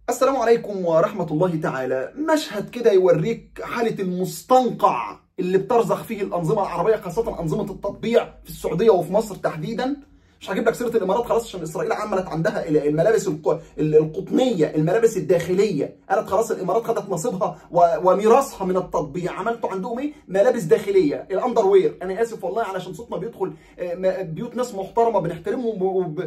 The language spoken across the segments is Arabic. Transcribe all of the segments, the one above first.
السلام عليكم ورحمة الله تعالى. مشهد كده يوريك حالة المستنقع اللي بترزخ فيه الأنظمة العربية، خاصة أنظمة التطبيع في السعودية وفي مصر تحديدا. مش هجيب لك سيرة الإمارات خلاص، عشان إسرائيل عملت عندها الملابس القطنية، الملابس الداخلية. قالت خلاص الإمارات خدت نصيبها وميراثها من التطبيع. عملتوا عندهم إيه؟ ملابس داخلية، الأندروير. أنا آسف والله علشان صوتنا بيدخل بيوت ناس محترمة بنحترمهم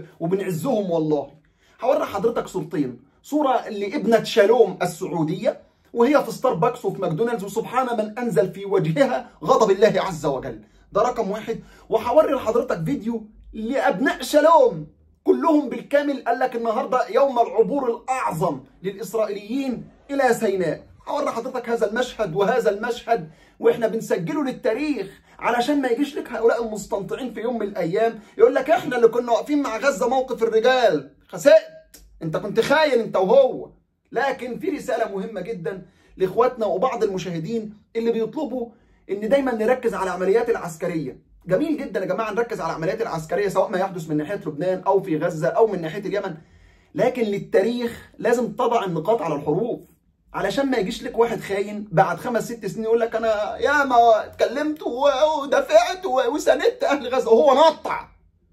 وبنعزهم والله. هوري حضرتك صورتين. صورة لابنة شالوم السعودية وهي في ستاربكس وفي ماكدونالدز، وسبحان من أنزل في وجهها غضب الله عز وجل. ده رقم واحد. وهوري لحضرتك فيديو لأبناء شالوم كلهم بالكامل. قال لك النهارده يوم العبور الأعظم للإسرائيليين إلى سيناء. هوري لحضرتك هذا المشهد، وهذا المشهد واحنا بنسجله للتاريخ علشان ما يجيش لك هؤلاء المستنطعين في يوم من الأيام يقول لك احنا اللي كنا واقفين مع غزة موقف الرجال. خسأت، انت كنت خاين انت وهو. لكن في رسالة مهمة جدا لاخواتنا وبعض المشاهدين اللي بيطلبوا ان دايما نركز على العمليات العسكرية. جميل جدا يا جماعة نركز على العمليات العسكرية، سواء ما يحدث من ناحية لبنان او في غزة او من ناحية اليمن، لكن للتاريخ لازم تضع النقاط على الحروف، علشان ما يجيش لك واحد خاين بعد 5-6 سنين يقول لك انا ياما اتكلمت ودافعت وساندت اهل غزة، وهو نطع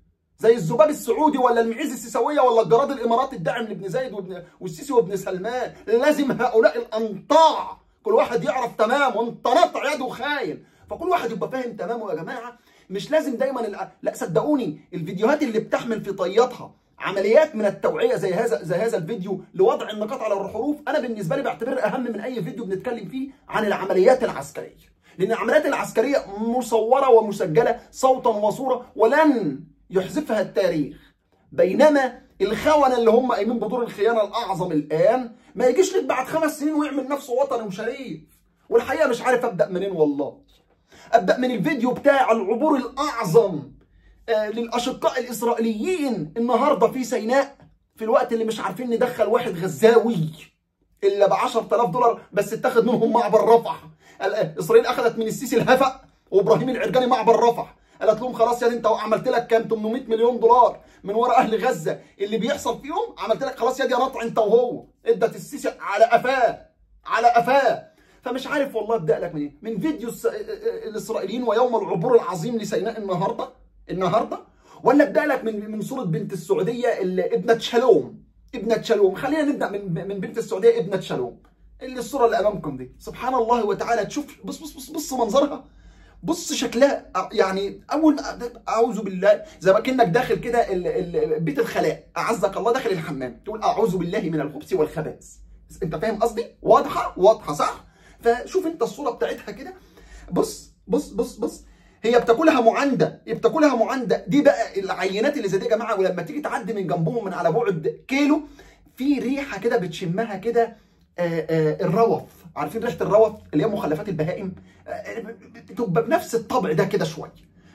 زي الذباب السعودي ولا المعز السيساويه ولا الجراد الاماراتي الداعم لابن زايد والسيسي وابن سلمان. لازم هؤلاء الانطاع كل واحد يعرف تمام، وانت نطع يده خاين، فكل واحد يبقى فاهم تمامه يا جماعه. مش لازم دايما لا صدقوني، الفيديوهات اللي بتحمل في طياتها عمليات من التوعيه زي هذا الفيديو لوضع النقاط على الحروف، انا بالنسبه لي بعتبره اهم من اي فيديو بنتكلم فيه عن العمليات العسكريه، لان العمليات العسكريه مصوره ومسجله صوتا وصوره ولن يحذفها التاريخ. بينما الخونة اللي هم قايمين بدور الخيانة الأعظم الآن ما يجيش لك بعد 5 سنين ويعمل نفسه وطني وشريف. والحقيقة مش عارف أبدأ منين والله. أبدأ من الفيديو بتاع العبور الأعظم للأشقاء الإسرائيليين النهاردة في سيناء، في الوقت اللي مش عارفين ندخل واحد غزاوي إلا ب$10,000 بس اتخذ منهم معبر رفح. إسرائيل أخذت من السيسي الهفق وإبراهيم العرجاني معبر رفح. قالت لهم خلاص يا دي انت عملت لك كام 800 مليون دولار من ورا اهل غزه اللي بيحصل فيهم، عملت لك خلاص يا دي نطع انت وهو. ادت السيسي على قفاه على قفاه. فمش عارف والله ابدا لك منين، من فيديو الاسرائيليين ويوم العبور العظيم لسيناء النهارده، ولا ابدا لك من صوره بنت السعوديه ابنه شالوم. خلينا نبدا من بنت السعوديه ابنه شالوم، اللي الصوره اللي امامكم دي. سبحان الله وتعالى. تشوف بص منظرها، بص شكلها، يعني اول اعوذ بالله، زي ما كانك داخل كده بيت الخلاء، اعزك الله، داخل الحمام تقول اعوذ بالله من الخبث والخبائث. انت فاهم قصدي؟ واضحه صح؟ فشوف انت الصوره بتاعتها كده. بص هي بتاكلها معانده. دي بقى العينات اللي زي دي يا جماعه، ولما تيجي تعدي من جنبهم من على بعد كيلو في ريحه كده بتشمها كده، الروث. عارفين ريحه الروث اللي هي مخلفات البهائم؟ بتبقى بنفس الطبع ده كده شويه،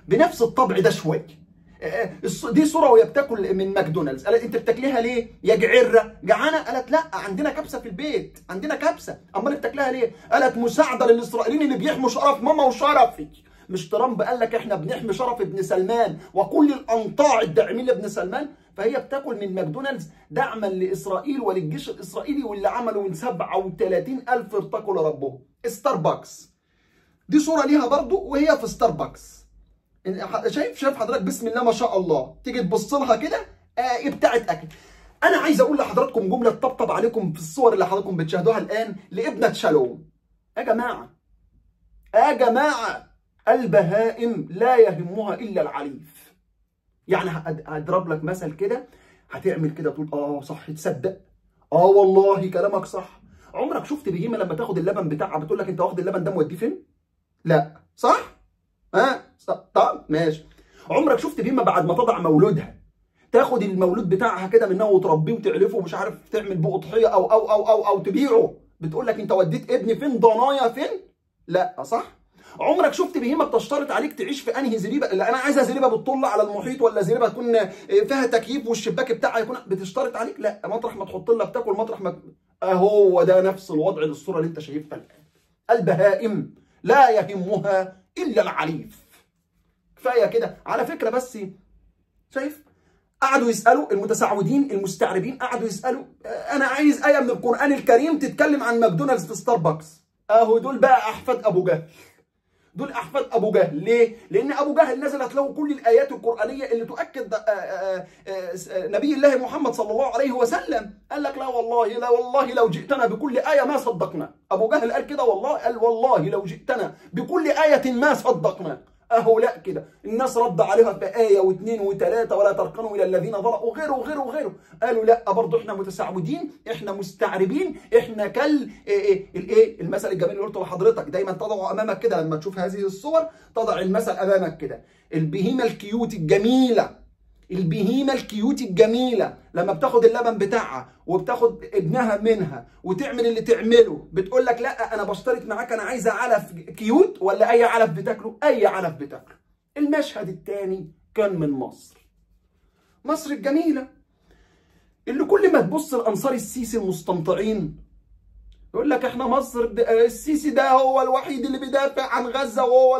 دي صوره وهي بتاكل من ماكدونالدز. قالت انت بتاكليها ليه يا جعره جعانه؟ قالت لا عندنا كبسه في البيت، عندنا كبسه. امال بتاكلها ليه؟ قالت مساعده للاسرائيليين اللي بيحموا شرف ماما وشرفي. مش ترامب قال لك احنا بنحمي شرف ابن سلمان وكل الانطاع الداعمين لابن سلمان؟ فهي بتاكل من ماكدونالدز دعما لاسرائيل وللجيش الاسرائيلي، واللي عملوا من 37,000 ارتقوا لربهم. ستاربكس دي صوره ليها برضو وهي في ستاربكس. شايف حضرتك؟ بسم الله ما شاء الله. تيجي تبص لها كده بتاعت اكل. انا عايز اقول لحضراتكم جمله تطبطب عليكم في الصور اللي حضراتكم بتشاهدوها الان لابنه شالوم. يا جماعه البهائم لا يهمها الا العليف. يعني هضرب لك مثل كده، هتعمل كده تقول صح، تصدق والله كلامك صح. عمرك شفت بهيمه لما تاخد اللبن بتاعها بتقول لك انت واخد اللبن ده موديه فين؟ لا، صح؟ طب ماشي. عمرك شفت بهيمه بعد ما تضع مولودها تاخد المولود بتاعها كده منها وتربيه وتعلفه ومش عارف تعمل بيه اضحيه او تبيعه بتقول لك انت وديت ابني فين؟ ضنايا فين؟ لا، صح؟ عمرك شفت بهيمه بتشترط عليك تعيش في انهي زريبه؟ اللي انا عايزها زريبه بتطل على المحيط، ولا زريبه تكون فيها تكييف والشباك بتاعها يكون بتشترط عليك؟ لا، مطرح ما تحط لها بتاكل، مطرح ما هو ده نفس الوضع للصوره اللي انت شايفها الان. البهائم لا يهمها الا العليف. كفايه كده على فكره. بس شايف قعدوا يسالوا المتسعودين المستعربين، قعدوا يسالوا انا عايز ايه من القران الكريم تتكلم عن ماكدونالدز في ستاربكس. اهو دول بقى احفاد ابو جهل. دول احفاد ابو جهل. ليه؟ لان ابو جهل نزلت له كل الايات القرانيه اللي تؤكد نبي الله محمد صلى الله عليه وسلم. قال لك لا والله، لا والله لو جئتنا بكل ايه ما صدقنا. ابو جهل قال كده والله، قال والله لو جئتنا بكل ايه ما صدقنا. اهو لا كده الناس رد عليها في ايه واثنين وثلاثه، ولا تركنوا الى الذين ظلموا وغيره وغيره وغيره. قالوا لا برضه احنا متسعودين، احنا مستعربين، احنا المثل الجميل اللي قلته لحضرتك دايما تضع امامك كده لما تشوف هذه الصور، تضع المثل امامك كده. البهيمه الكيوت الجميله، البهيمه الكيوت الجميله لما بتاخد اللبن بتاعها وبتاخد ابنها منها وتعمل اللي تعمله، بتقول لك لا انا بشترط معاك، انا عايزه علف كيوت ولا اي علف بتاكله؟ اي علف بتاكله. المشهد الثاني كان من مصر. مصر الجميله اللي كل ما تبص لانصار السيسي المستمطعين يقول لك احنا مصر السيسي ده هو الوحيد اللي بيدافع عن غزه، وهو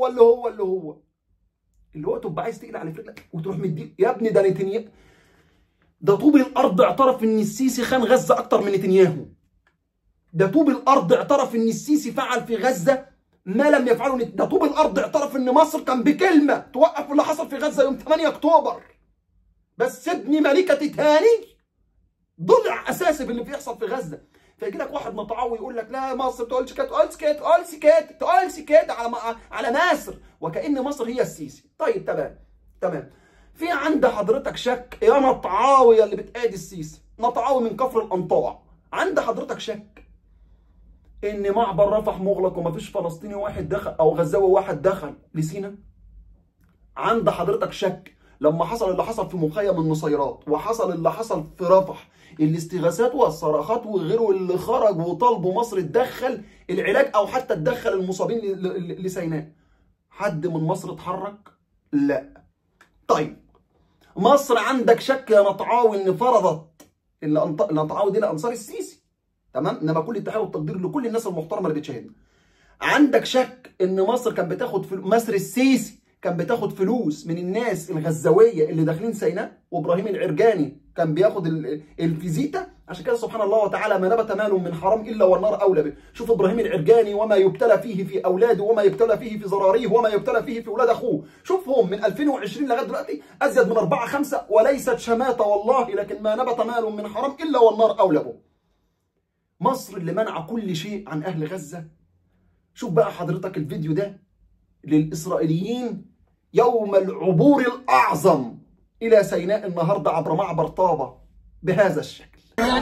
اللي هو تبقى عايز تقلع على رجلك وتروح مديه. يا ابني ده نتنياهو، ده طوب الارض اعترف ان السيسي خان غزه اكتر من نتنياهو. ده طوب الارض اعترف ان السيسي فعل في غزه ما لم يفعله ده طوب الارض اعترف ان مصر كان بكلمه توقف اللي حصل في غزه يوم 8 اكتوبر. بس ابني ملكه تاني ضلع اساسي باللي بيحصل في غزه. فيجي لك واحد متعوي يقول لك لا مصر تقولش كده، تقولش كده على مصر، وكأن مصر هي السيسي. طيب تمام. في عند حضرتك شك يا نطعاوي اللي بتأيد السيسي، نطعاوي من كفر الأنطاع، عند حضرتك شك ان معبر رفح مغلق ومفيش فلسطيني واحد دخل او غزاوي واحد دخل لسينا؟ عند حضرتك شك لما حصل اللي حصل في مخيم النصيرات وحصل اللي حصل في رفح، الاستغاثات والصراخات وغيره اللي خرج وطالبوا مصر تدخل العلاج او حتى تدخل المصابين لسيناء، حد من مصر اتحرك؟ لا. طيب مصر عندك شك يا نطعاوي ان فرضت نطعاوي دي لانصار السيسي، تمام؟ انما كل التحيه والتقدير لكل الناس المحترمه اللي بتشاهدنا. عندك شك ان مصر كانت بتاخد مصر السيسي كان بتاخد فلوس من الناس الغزاويه اللي داخلين سيناء، وابراهيم العرجاني كان بياخد الفيزيتا؟ عشان كده سبحان الله وتعالى ما نبت مال من حرام الا والنار اولى به. شوف ابراهيم العرجاني وما يبتلى فيه في اولاده، وما يبتلى فيه في ذراريه، وما يبتلى فيه في اولاد اخوه. شوفهم من 2020 لغايه دلوقتي ازيد من 4 5، وليست شماته والله، لكن ما نبت مال من حرام الا والنار اولى به. مصر اللي منع كل شيء عن اهل غزه. شوف بقى حضرتك الفيديو ده للاسرائيليين يوم العبور الأعظم إلى سيناء النهاردة عبر معبر طابة بهذا الشكل.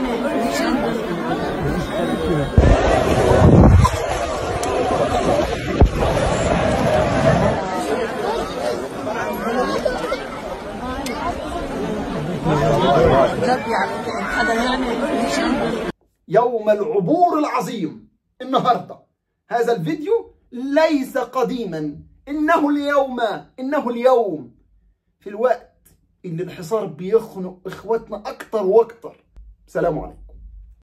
يوم العبور العظيم النهاردة. هذا الفيديو ليس قديما، إنه اليوم في الوقت اللي الحصار بيخنق إخواتنا أكتر وأكتر. سلام عليكم.